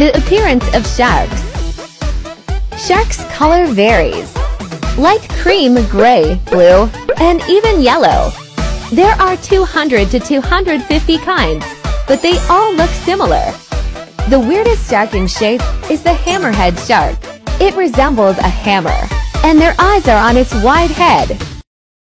The appearance of sharks. Sharks' color varies. Light cream, gray, blue, and even yellow. There are 200 to 250 kinds, but they all look similar. The weirdest shark in shape is the hammerhead shark. It resembles a hammer, and their eyes are on its wide head.